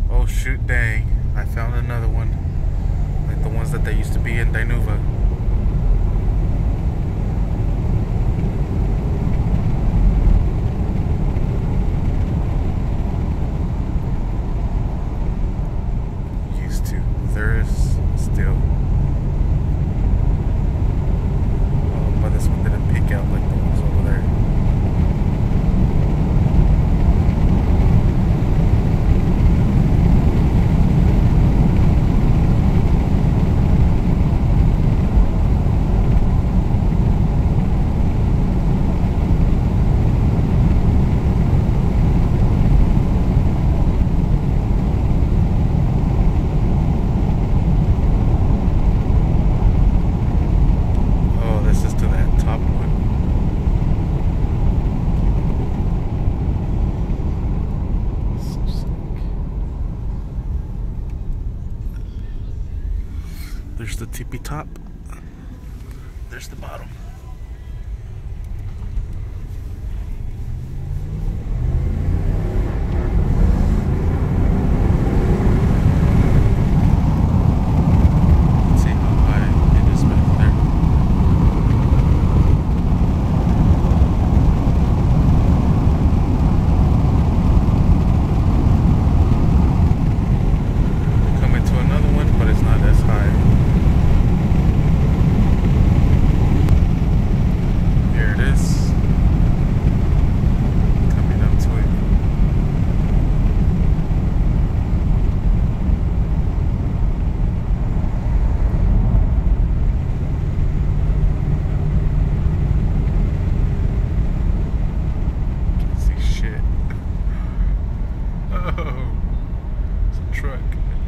Oh shoot, dang. I found another one. Like the ones that they used to be in Dinuva. Used to. There is still. Oh, but this one didn't peek out like the ones over there. There's the tippy top. There's the bottom. Let's see how high it is back there. Coming to another one, but it's not as high. Truck.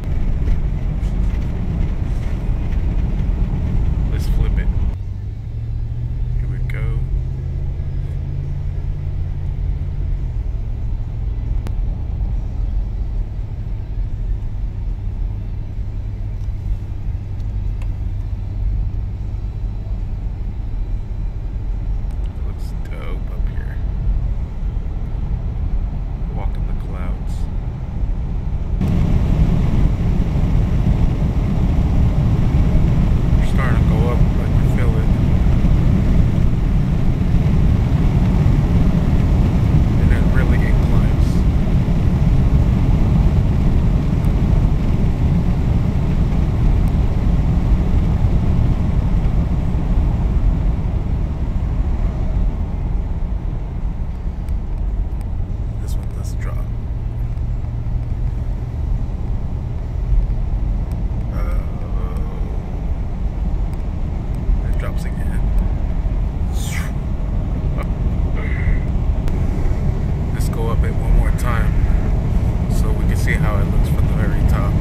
Let's flip it. Here we go. Looks dope up here. Walking the clouds. How it looks from the very top.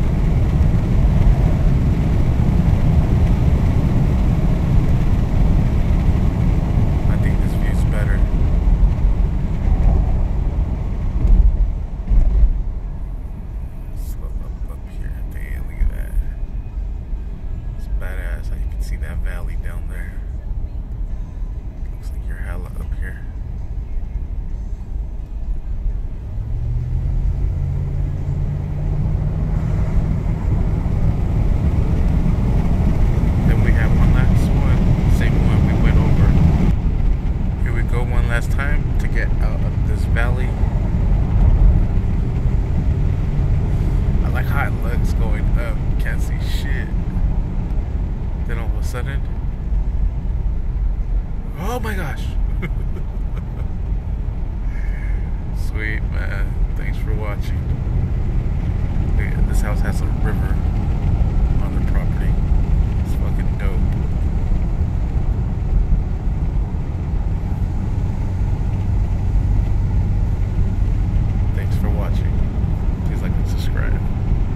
I think this view's better. Let's go up here. Damn, look at that. It's badass how you can see that valley down there. Looks like you're hella up here. Last time to get out of this valley. I like how it looks going up. Can't see shit. Then all of a sudden, oh my gosh. Sweet, man. Thanks for watching.